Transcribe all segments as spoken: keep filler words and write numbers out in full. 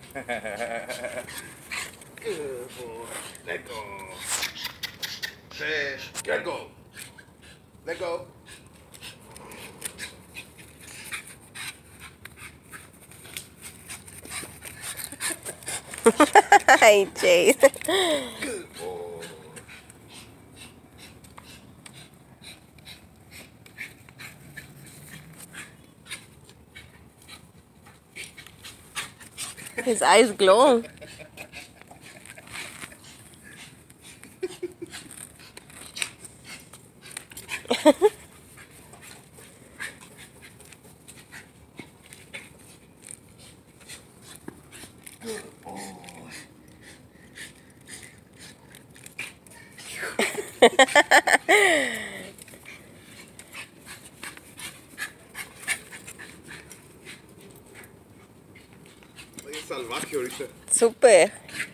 Good boy. Let go. Say, let go. Let go. Hi, Chase. Good boy. His eyes glow. Good boy. Oye, salvaje ahorita. Super.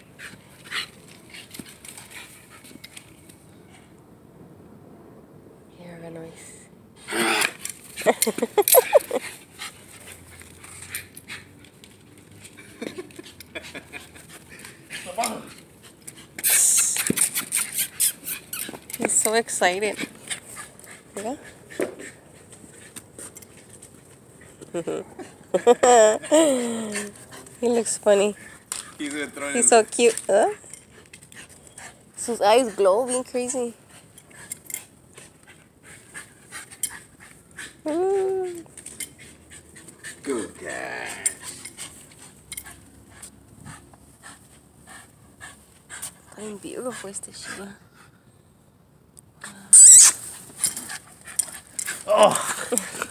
Here, haga noise. He's so excited. Mira. He looks funny. He's gonna throw He's so cute. Huh? His eyes glow, being crazy. Mm. Good cat. I'm beautiful, este Sheila. Oh.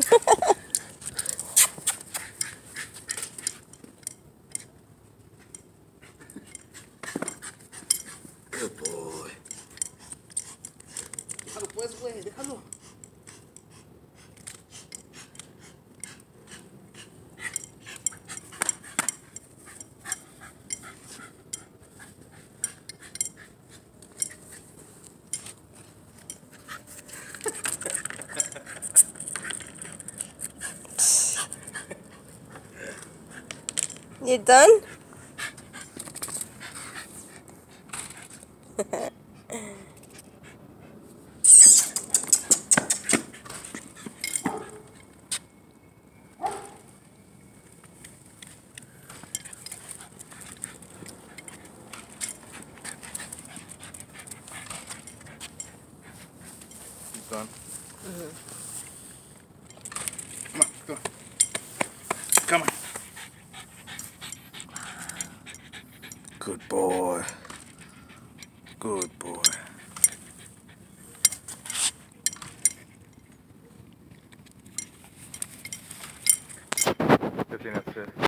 Good boy. Déjalo pues, güey, déjalo. You done? He's done. Mm-hmm. Come on, come on. Come on. Good boy. Good boy. ¿Qué tienes que hacer?